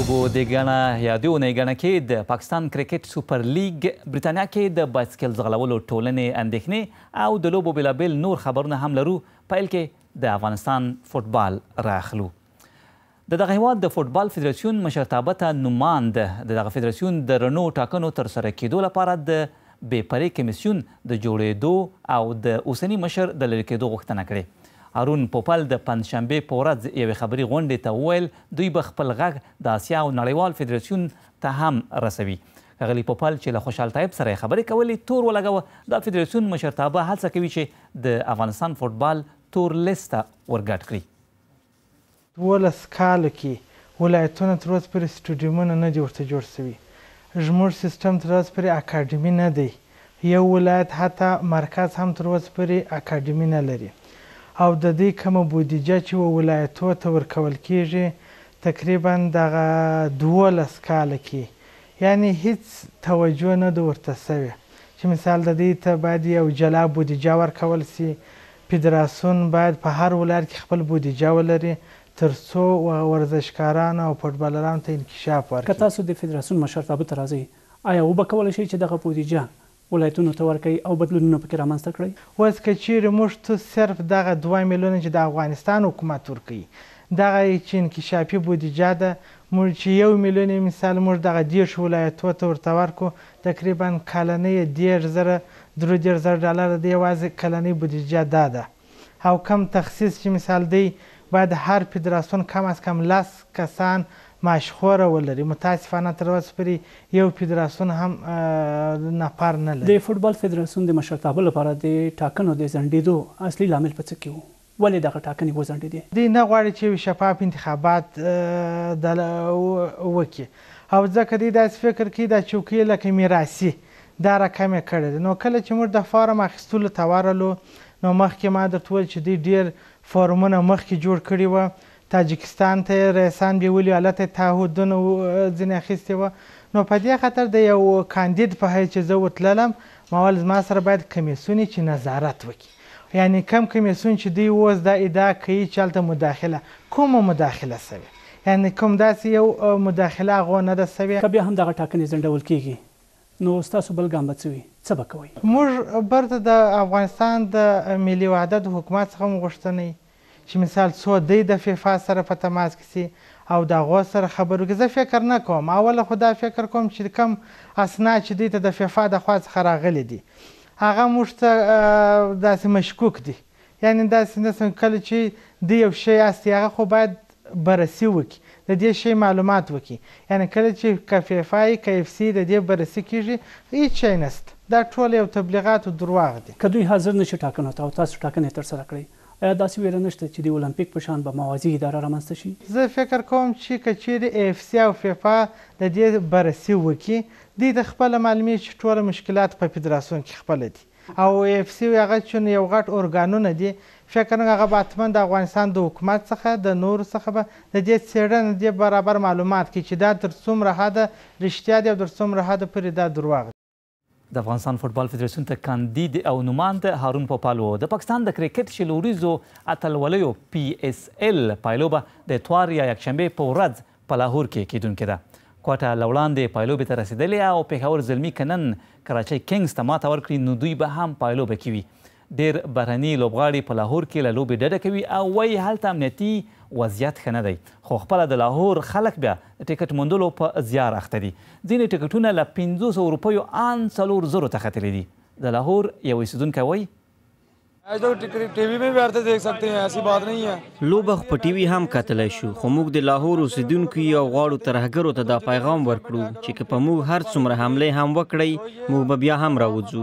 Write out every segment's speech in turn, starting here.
بودیګڼه یا دیونیګڼه کې د پاکستان کرکټ سوپر لیګ بریتانیا کې د بایسکل ځغلولو ټولنې اندېښنې او د لوبو بېلابېل نور خبرونه هم لرو. پیل کې د افغانستان فوټبال راخلو. د دغه هېواد د فوټبال فدراسیون مشرتابه ته نوماند د دغه فدراسیون د رڼو ټاکنو ترسره کېدو لپاره د بې پرې کمیسیون د جوړېدو او د اوسني مشر د لرې کېدو غوښتنه کړې. هارون پوپل د پنجشنبې په ورځ یوې خبري غونډې ته وویل دوی به خپل غږ د اسیا او نړیوال فدراسیون ته هم رسوي. ښاغلي پوپل چې له خوشحال طیب سره یې خبرې کولې تور ولګوه د فدراسیون مشرتابه هڅه کوي چې د افغانستان فوټبال تور لیست ته ورګډ کړي. 12 کالو کې ولایتونه تر اوسه پورې سټیډیومونه نه دي ورته جوړ سوي. زموږ سیستم تر اوسه پورې اکاډمي نه دی. یو ولایت حتی مرکز هم تر اوسه پورې اکاډمي نه لري. او د دې کومه بودیجه چې ولایتو ته ورکول کیږي تقریبا دغه 12 کاله کې یعنی هیڅ توجه نه ده ورته سوې چې مثال د دې ته باید یو جلا بودیجه ورکول سي. فدراسیون باید په هر ولایت کې خپل بودیجه ولري تر څو ورزشکارانو او فوټبالرانو ته انکشاف ورکړي. که تاسو د فدراسیون مشرتابه ته راځئ آیا وبه کولی شئ چې دغه بودیجه ولایتونو ته ورکوي او بدلونونه پکې رامنځته کړئ؟ اوس که چیرې موږ ته صرف دغه 2 میلیونه چې د افغانستان حکومت ورکوي دغه چې انکشافي بودیجه ده موږ چې 1 میلیون مثال موږ دغه 10 ولایتو ته ورته ورکړو تقریبا کلنۍ 10,000 ډالر د یوازې کلنۍ بودیجه دا ده. او کم تخصیص چې مثال دی باید هر فدراسیون کم از کم 10 کسان ماشخوره ولري. متاسفانه تر اوسه پورې یو فدراسیون هم نفر نه لري. د فوټبال فدراسیون د مشرتابه لپاره د ټاکنو د ځنډېدو اصلي لامل په څه کې و؟ ولې دغه ټاکنې وځنډېدې؟ دوی نه غواړي چې یو شفاف انتخابات وکړي او ځکه دوی داسې فکر کوي دا چوکۍ لکه میراثي دا رقم یې کړی دی. نو کله چې موږ د فارم اخیستلو ته ورغلو نو مخکې ما درته وویل چې دوی ډېر فارمونه مخکې جوړ کړي وه. تاجکستان ته یې رئیسان بیولي هلته یې تعهدونه ځینې اخیستې وه. نو په دې خاطر د یو کاندید په حیث چې زه ورتللم ما ویل زما سره باید کمیسیون چې نظارت وکړي یعنی کم کمیسیون چې دوی اوس دا ادعا کوي چې هلته مداخله کومه مداخله سوې یعنی کوم داسې یو مداخله هغو نه ده سوې. که بیا هم دغه ټاکنې ځنډول کیږي نو ستاسو بل ګام به څه وي؟ څه به کوئ؟ موږ برته د افغانستان د ملي وحدت حکومت څخه هم غوښتنه چې مثال څو دی د فیفا سره په تماس کې سي او د هغو سره خبرو کې. زه فکر نه کوم اوله خو دا فکر کوم چې کم اسناد چې دوی ته د فیفا د خوا څخه راغلي دي هغه موږ ته داسې مشکوک دي یعنی داسې نه کله چې دوی یو شی هستي هغه خو باید بررسي وکړي د دې شی معلومات وکړي یعنی کله چې که فیفا یې که اف سی د دې بررسي کېږي هېڅ شی نشته. دا ټول یو تبلیغات او درواغ دي. که دوی حاضر نشي ټاکنو ته او تاسو ټاکنې ترسره کړئ آیا داسې ویره نشته چې د اولمپیک په شان به موازي اداره رامنځته شي؟ زه فکر کوم چې که چیرې اف سی او فیفا د دې بررسي وکړي دوی د خپله معلومېږي چې ټوله مشکلات په فدراسیون کې خپله دي او اف سی هغه چې یو غټ ارګانونه دي فکر کوم هغه به حتما د افغانستان د حکومت څخه د نورو څخه به د دې څېړنه دې برابر معلومات کړي چې دا تر څومره حده رښتیا دي او تر څومره حده پورې دا درواغ دي. د افغانستان فوټبال فدراسیون ته کاندید او نوماند هارون پوپل و. د پاکستان د کرکټ شلوریزو اتلولیو پی اس ال پایلوبه د اتوار یا یکشنبې په ورځ په لاهور کې کیدونکې ده. کوټه له وړاندې پایلوبې ته رسېدلې او پېښور زلمي که نن کراچۍ کینګز ته ماته ورکړي نو دوی به هم پایلوبه کې وي. ډېر بهرني لوبغاړي په لاهور کې له لوبې ډډه کوي او وایي هلته امنیتي وضعیت ښه نه دی خو خپله د لاهور خلک بیا د ټکټ موندلو په زیار اخته دي. ځینې ټکټونه له 500 روپیو ان 4,000 ته ختلي دي. د لاهور یو اوسیدونکی وایي ټي وي में भी आते देख सकते हैं ऐसी बात नहीं है. لوبه په ټي وي هم کتلی شو خو موږ د لاهور اوسیدونکو یو غواړو ترهګرو ته دا پیغام ورکړو چې که په موږ هر څومره حملې هم وکړئ موږ به بیا هم راوځو.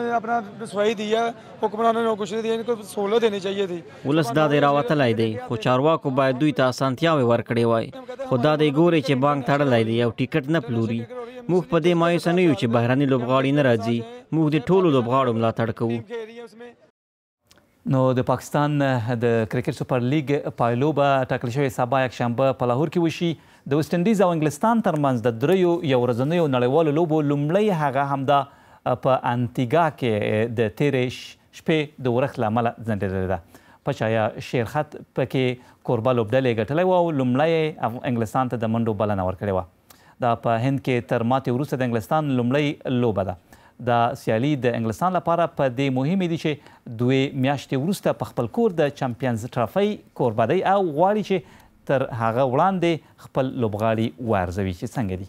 ولس دا دی راوتلی دی خو چارواکو باید دوی ته اسانتیاوې ورکړې وای خو دا دی ګورئ چې بانک تړلی دی او ټیکټ نه پلوري. موږ په دې مایوسه نه یو چې بهرني لوبغاړي نه راځي موږ د ټولو لوبغاړو ملاتړ کوو. نو د پاکستان د کرکټ سوپر لیګ پایلوبه ټاکل شوې سبا یکشنبه په لاهور کې وشي. د ویسټ انډیز او انګلستان ترمنځ د دریو یو ورځنیو نړیوالو لوبو لومړی هغه همدا په انتیګا کې د تېرې شپې د اورښت له امله ځنډېدلې ده. پچایا شیرخط پکې کوربه لوبډلې ګټلی وه او لومړی انګلستان ته د منډو بلنه ورکړې وه. دا په هند کې تر ماتې وروسته د انګلستان لومړی لوبه ده. دا سیالي د انګلستان لپاره په دې مهمې دي چې 2 میاشتې وروسته په خپل کور د چمپیونز ټرافۍ کوربه دی او غواړي چې تر هغه وړاندې خپل لوبغاړي وارزوي چې څنګه دي.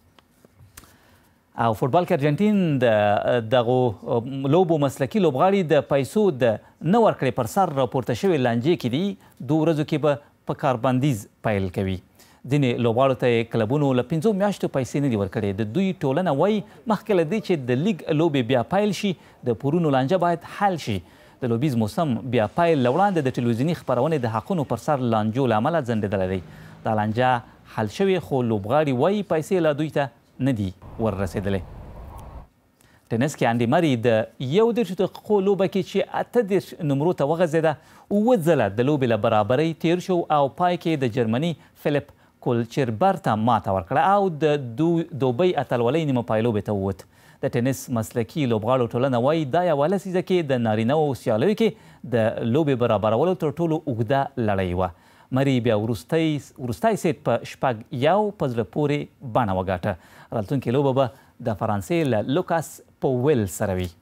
او فوټبال کې ارجنټین د دغو لوبو مسلکي لوبغاړي د پیسو د نه ورکړې پر سر راپورته شوې لانجې کې دي. 2 ورځو کې به په کاربندیز پیل کوي. ځینې لوبغاړو ته یې کلبونو له 5 میاشتو پیسې نه دي ورکړې. د دوی ټولنه وایي مخکې له دې چې د لیګ لوبې بیا پیل شي د پورونو لانجه باید حل شي. د لوبیز موسم بیا پیل له وړاندې د ټلویزیوني خپرونې د حقونو پر سر لانجو له امله ځنډېدلی دی. دا لانجه حل شوې خو لوبغاړي وایي پیسې لا دوی ته نه دي وررسېدلی. ټینس کې انډي مری د 31 دقیقو لوبه کې چې 38 نمرو ته وغځېده 7 ځله د لوبې له برابرۍ تیر شو او پای کې د جرمني فلیپ کولچربر ته ماته ورکړه او د دوبۍ اتلولۍ نیمه پایلوبې ته ووت. د ټینس مسلکي لوبغاړو ټولنه وایي دا یوه لسیزه کې د نارینهو سیالیو کې د لوبې برابرولو تر ټولو اوږده لړۍ وه. مری بیا وروستی سیټ په 6-1 په زړه پورې بڼه وګاټه. راتلونکې لوبه به د فرانسې له لوکاس پوویل سره وي.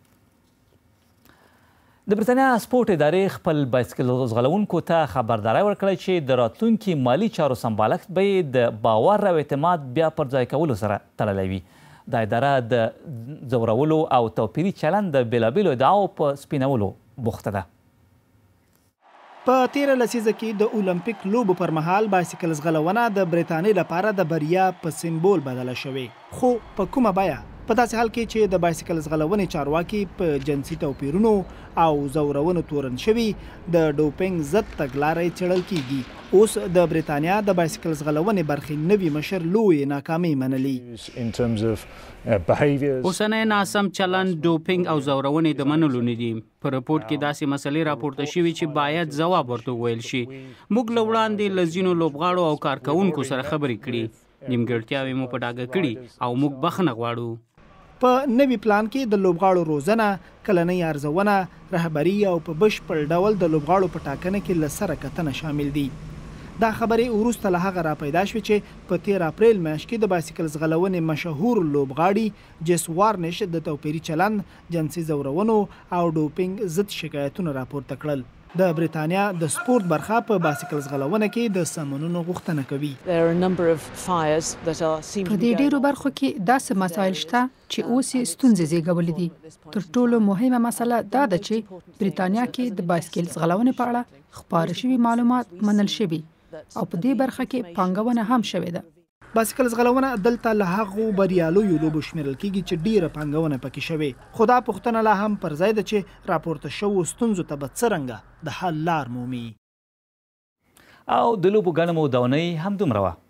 د برېټانیا سپورټ ادارې خپل بایسکل ځغلونکو ته خبرداری ورکړی چې د راتلونکي مالي چارو سمبالښت به یې د باور او اعتماد بیا پر ځای کولو سره تړلی وي. دا اداره د ځورولو او توپیري چلند د بېلابېلو ادعاو په سپینولو بوخته ده. په تیره لسیزه کې د اولمپیک لوبو پر مهال بایسکل ځغلونه د برېټانیې لپاره د بریا په سمبول بدله شوې. خو په کومه بیه؟ په داسې حال کې چې د بایسکل ځغلونې چارواکي په جنسي توپیرونو او ځورونو تورن شوي د ډوپینګ ضد تګلارې څېړل کیږي. اوس د برېټانیا د بایسکل ځغلونې برخې نوي مشر لویې ناکامۍ منلي. اوسنی ناسم چلند ډوپینګ او ځورونې د منلو نه دي. په رپورټ کې داسې مسلې راپورته شوي چې باید ځواب ورته وویل شي. موږ له وړاندې له ځینو لوبغاړو او کارکوونکو سره خبرې کړي. نیمګړتیاوې مو په ډاګه کړي او موږ بخښنه غواړو. په نوي پلان کې د لوبغاړو روزنه، کلنۍ ارزونه، رهبري او په بشپړ ډول د لوبغاړو په ټاکنه کې له سره کتنه شامل دي. دا خبرې وروسته له هغه را پیدا شوې چې په 13 اپریل میاشت کې د بایسکل ځغلونې مشهور لوبغاړي جیس وارنش د توپیري چلند، جنسي ځورونو او ډوپینګ ضد شکایتونه راپورته کړل. د برېټانیا د سپورت برخه په بایسکل ځغلونه کې د سمونونو غوښتنه کوي. په دې ډیرو برخو کې داسې مسایل شته چې اوس یې ستونزې زیږولې دي. تر ټولو مهمه مسله دا ده چې برېټانیا کې د بایسکل ځغلونې په اړه خپاره شوي معلومات منل شوي او په دې برخه کې پانګونه هم شوې ده. بایسکل ځغلونه دلته له هغو بریالیو لوبو شمیرل کیږي چې ډیره پانګونه پکې شوې. خو دا پوښتنه لا هم پر ځای ده چې راپورته شوو ستونزو ته به څرنګه د حل لار مومي. او د لوبو ګڼه مو داونۍ همدومره وه.